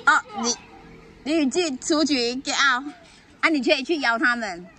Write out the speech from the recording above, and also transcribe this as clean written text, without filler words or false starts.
哦，你去出局 get out， 啊，你可以去咬他们。